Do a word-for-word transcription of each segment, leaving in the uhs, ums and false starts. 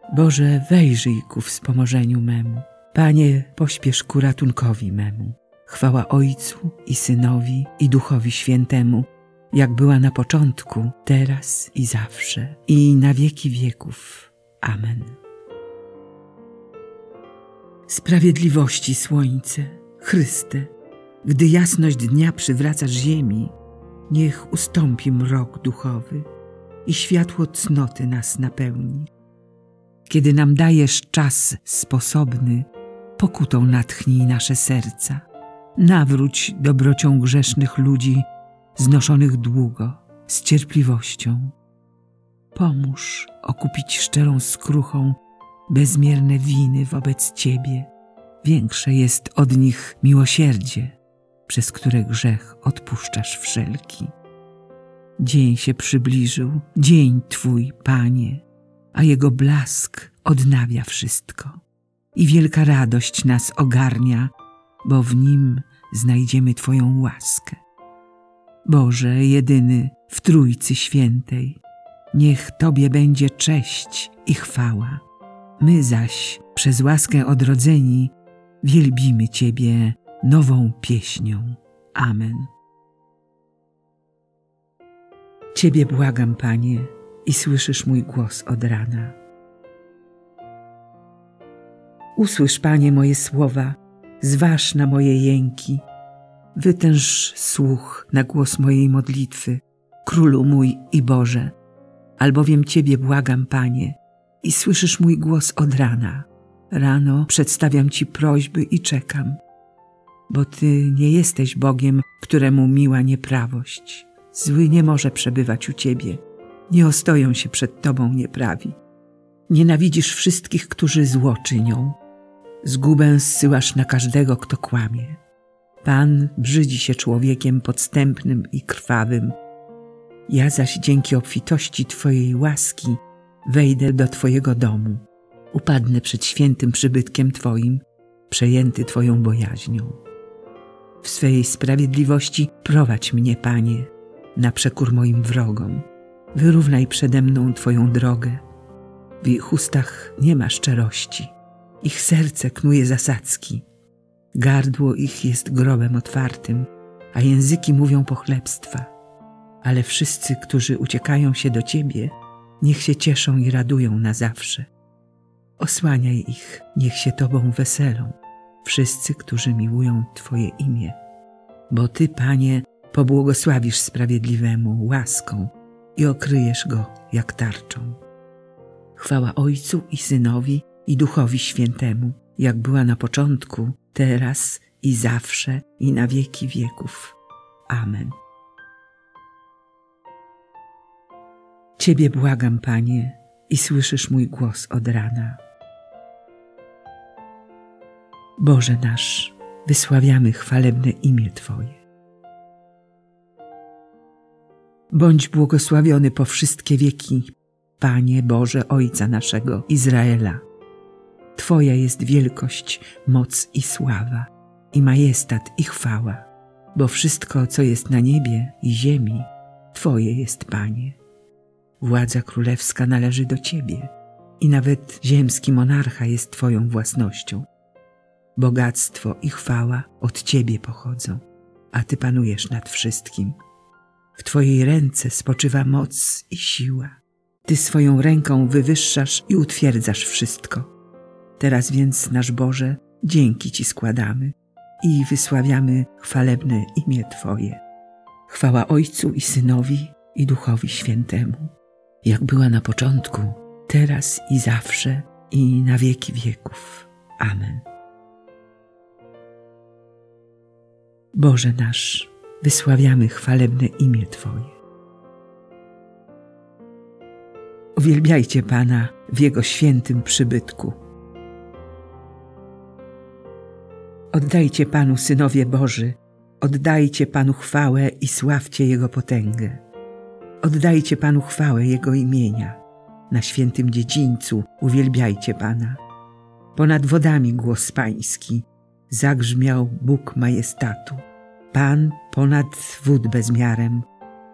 Boże, wejrzyj ku wspomożeniu memu. Panie, pośpiesz ku ratunkowi memu. Chwała Ojcu i Synowi i Duchowi Świętemu, jak była na początku, teraz i zawsze, i na wieki wieków. Amen. Sprawiedliwości słońce, Chryste, gdy jasność dnia przywracasz ziemi, niech ustąpi mrok duchowy i światło cnoty nas napełni. Kiedy nam dajesz czas sposobny, pokutą natchnij nasze serca. Nawróć dobrocią grzesznych ludzi, znoszonych długo, z cierpliwością. Pomóż okupić szczerą skruchą bezmierne winy wobec Ciebie. Większe jest od nich miłosierdzie, przez które grzech odpuszczasz wszelki. Dzień się przybliżył, dzień Twój, Panie, a jego blask odnawia wszystko. I wielka radość nas ogarnia, bo w nim znajdziemy Twoją łaskę. Boże, jedyny w Trójcy Świętej, niech Tobie będzie cześć i chwała. My zaś, przez łaskę odrodzeni, wielbimy Ciebie nową pieśnią. Amen. Ciebie błagam, Panie, i słyszysz mój głos od rana. Usłysz, Panie, moje słowa, zważ na moje jęki. Wytęż słuch na głos mojej modlitwy, Królu mój i Boże, albowiem Ciebie błagam, Panie, i słyszysz mój głos od rana. Rano przedstawiam Ci prośby i czekam, bo Ty nie jesteś Bogiem, któremu miła nieprawość. Zły nie może przebywać u Ciebie, nie ostoją się przed Tobą nieprawi. Nienawidzisz wszystkich, którzy zło czynią. Zgubę zsyłasz na każdego, kto kłamie. Pan brzydzi się człowiekiem podstępnym i krwawym. Ja zaś dzięki obfitości Twojej łaski wejdę do Twojego domu. Upadnę przed świętym przybytkiem Twoim, przejęty Twoją bojaźnią. W swej sprawiedliwości prowadź mnie, Panie, na przekór moim wrogom. Wyrównaj przede mną Twoją drogę. W ich ustach nie ma szczerości. Ich serce knuje zasadzki. Gardło ich jest grobem otwartym, a języki mówią pochlebstwa. Ale wszyscy, którzy uciekają się do Ciebie, niech się cieszą i radują na zawsze. Osłaniaj ich, niech się Tobą weselą, wszyscy, którzy miłują Twoje imię. Bo Ty, Panie, pobłogosławisz sprawiedliwemu łaską i okryjesz go jak tarczą. Chwała Ojcu i Synowi i Duchowi Świętemu, jak była na początku, teraz i zawsze, i na wieki wieków. Amen. Ciebie błagam, Panie, i słyszysz mój głos od rana. Boże nasz, wysławiamy chwalebne imię Twoje. Bądź błogosławiony po wszystkie wieki, Panie Boże Ojca naszego Izraela. Twoja jest wielkość, moc i sława, i majestat i chwała, bo wszystko, co jest na niebie i ziemi, Twoje jest, Panie. Władza królewska należy do Ciebie i nawet ziemski monarcha jest Twoją własnością. Bogactwo i chwała od Ciebie pochodzą, a Ty panujesz nad wszystkim. W Twojej ręce spoczywa moc i siła. Ty swoją ręką wywyższasz i utwierdzasz wszystko. Teraz więc, nasz Boże, dzięki Ci składamy i wysławiamy chwalebne imię Twoje. Chwała Ojcu i Synowi i Duchowi Świętemu, jak była na początku, teraz i zawsze, i na wieki wieków. Amen. Boże nasz, wysławiamy chwalebne imię Twoje. Uwielbiajcie Pana w Jego świętym przybytku. Oddajcie Panu, synowie Boży, oddajcie Panu chwałę i sławcie Jego potęgę. Oddajcie Panu chwałę Jego imienia. Na świętym dziedzińcu uwielbiajcie Pana. Ponad wodami głos Pański zagrzmiał Bóg majestatu. Pan ponad wód bezmiarem.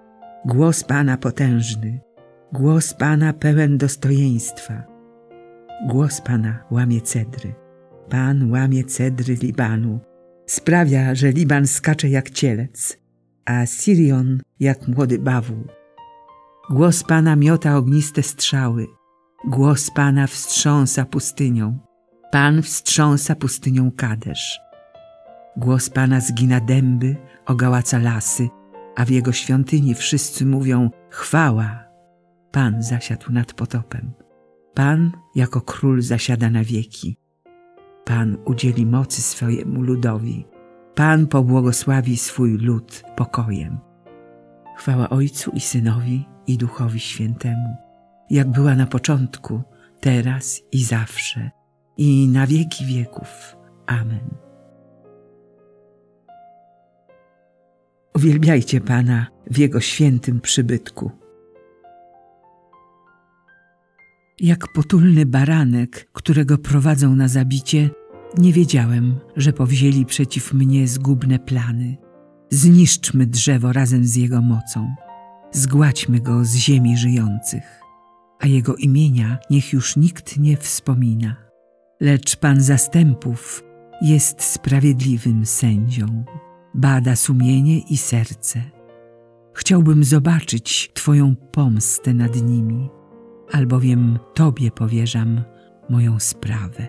Głos Pana potężny, głos Pana pełen dostojeństwa. Głos Pana łamie cedry. Pan łamie cedry Libanu. Sprawia, że Liban skacze jak cielec, a Sirion jak młody bawół. Głos Pana miota ogniste strzały. Głos Pana wstrząsa pustynią. Pan wstrząsa pustynią Kadesz. Głos Pana zgina dęby, ogałaca lasy, a w Jego świątyni wszyscy mówią chwała. Pan zasiadł nad potopem. Pan jako król zasiada na wieki. Pan udzieli mocy swojemu ludowi. Pan pobłogosławi swój lud pokojem. Chwała Ojcu i Synowi i Duchowi Świętemu, jak była na początku, teraz i zawsze, i na wieki wieków. Amen. Uwielbiajcie Pana w Jego świętym przybytku. Jak potulny baranek, którego prowadzą na zabicie, nie wiedziałem, że powzięli przeciw mnie zgubne plany. Zniszczmy drzewo razem z jego mocą. Zgładźmy go z ziemi żyjących, a jego imienia niech już nikt nie wspomina. Lecz Pan zastępów jest sprawiedliwym sędzią. Bada sumienie i serce. Chciałbym zobaczyć Twoją pomstę nad nimi, albowiem Tobie powierzam moją sprawę.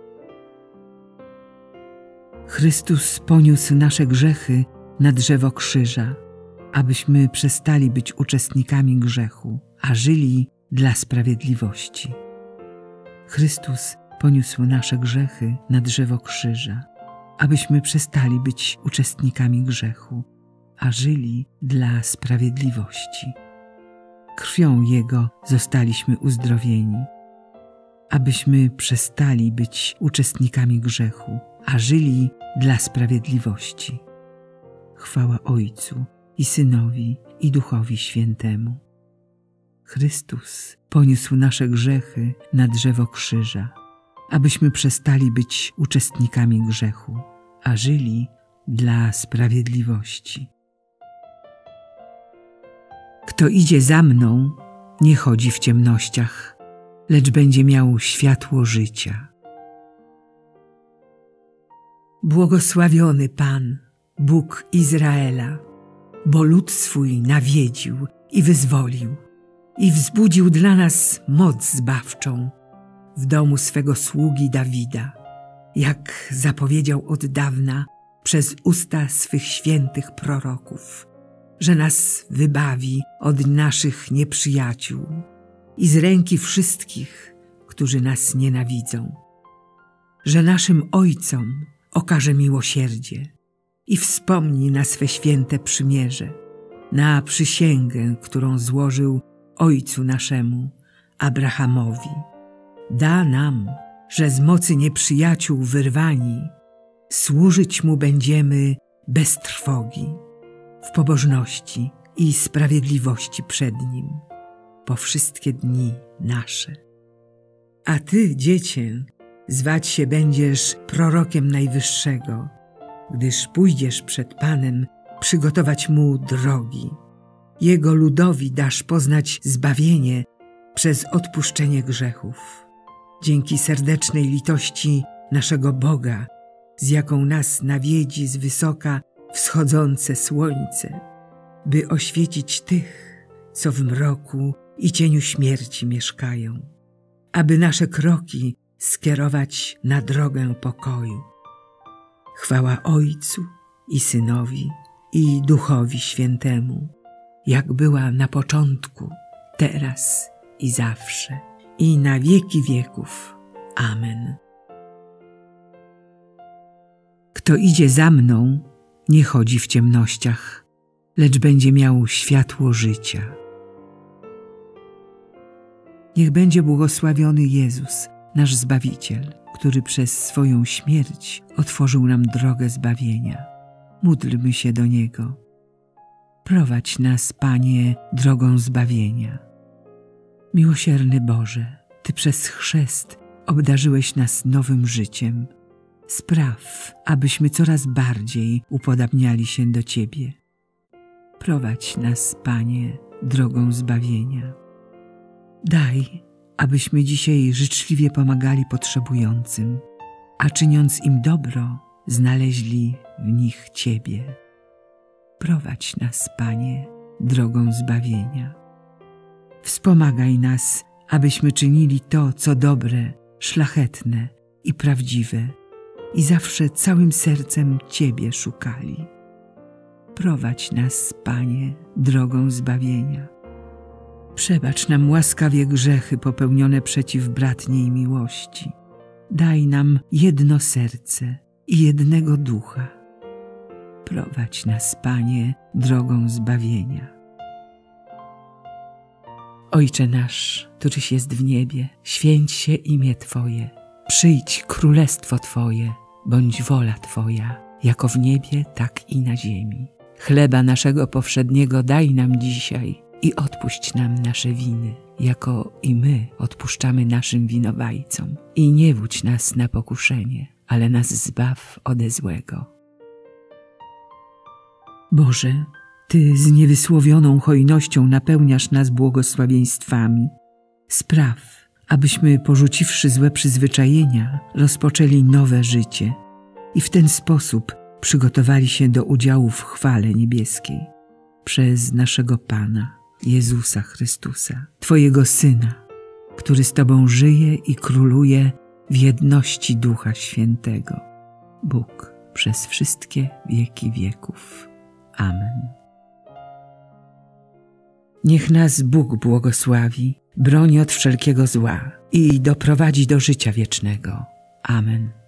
Chrystus poniósł nasze grzechy na drzewo krzyża, abyśmy przestali być uczestnikami grzechu, a żyli dla sprawiedliwości. Chrystus poniósł nasze grzechy na drzewo krzyża, abyśmy przestali być uczestnikami grzechu, a żyli dla sprawiedliwości. Krwią Jego zostaliśmy uzdrowieni, abyśmy przestali być uczestnikami grzechu, a żyli dla sprawiedliwości. Chwała Ojcu i Synowi i Duchowi Świętemu. Chrystus poniósł nasze grzechy na drzewo krzyża, abyśmy przestali być uczestnikami grzechu, a żyli dla sprawiedliwości. Kto idzie za mną, nie chodzi w ciemnościach, lecz będzie miał światło życia. Błogosławiony Pan, Bóg Izraela, bo lud swój nawiedził i wyzwolił i wzbudził dla nas moc zbawczą w domu swego sługi Dawida, jak zapowiedział od dawna przez usta swych świętych proroków, że nas wybawi od naszych nieprzyjaciół i z ręki wszystkich, którzy nas nienawidzą, że naszym ojcom okaże miłosierdzie i wspomni na swe święte przymierze, na przysięgę, którą złożył ojcu naszemu, Abrahamowi. Da nam, że z mocy nieprzyjaciół wyrwani, służyć Mu będziemy bez trwogi, w pobożności i sprawiedliwości przed Nim, po wszystkie dni nasze. A Ty, dziecię, zwać się będziesz prorokiem Najwyższego, gdyż pójdziesz przed Panem przygotować Mu drogi. Jego ludowi dasz poznać zbawienie przez odpuszczenie grzechów. Dzięki serdecznej litości naszego Boga, z jaką nas nawiedzi z wysoka wschodzące słońce, by oświecić tych, co w mroku i cieniu śmierci mieszkają, aby nasze kroki skierować na drogę pokoju. Chwała Ojcu i Synowi i Duchowi Świętemu, jak była na początku, teraz i zawsze, i na wieki wieków. Amen. Kto idzie za mną, nie chodzi w ciemnościach, lecz będzie miał światło życia. Niech będzie błogosławiony Jezus, nasz Zbawiciel, który przez swoją śmierć otworzył nam drogę zbawienia. Módlmy się do Niego. Prowadź nas, Panie, drogą zbawienia. Miłosierny Boże, Ty przez chrzest obdarzyłeś nas nowym życiem. Spraw, abyśmy coraz bardziej upodabniali się do Ciebie. Prowadź nas, Panie, drogą zbawienia. Daj, abyśmy dzisiaj życzliwie pomagali potrzebującym, a czyniąc im dobro, znaleźli w nich Ciebie. Prowadź nas, Panie, drogą zbawienia. Wspomagaj nas, abyśmy czynili to, co dobre, szlachetne i prawdziwe i zawsze całym sercem Ciebie szukali. Prowadź nas, Panie, drogą zbawienia. Przebacz nam łaskawie grzechy popełnione przeciw bratniej miłości. Daj nam jedno serce i jednego ducha. Prowadź nas, Panie, drogą zbawienia. Ojcze nasz, któryś jest w niebie, święć się imię Twoje. Przyjdź królestwo Twoje, bądź wola Twoja, jako w niebie, tak i na ziemi. Chleba naszego powszedniego daj nam dzisiaj i odpuść nam nasze winy, jako i my odpuszczamy naszym winowajcom. I nie wódź nas na pokuszenie, ale nas zbaw ode złego. Boże, Ty z niewysłowioną hojnością napełniasz nas błogosławieństwami. Spraw, abyśmy, porzuciwszy złe przyzwyczajenia, rozpoczęli nowe życie i w ten sposób przygotowali się do udziału w chwale niebieskiej przez naszego Pana, Jezusa Chrystusa, Twojego Syna, który z Tobą żyje i króluje w jedności Ducha Świętego, Bóg przez wszystkie wieki wieków. Amen. Niech nas Bóg błogosławi, broni od wszelkiego zła i doprowadzi do życia wiecznego. Amen.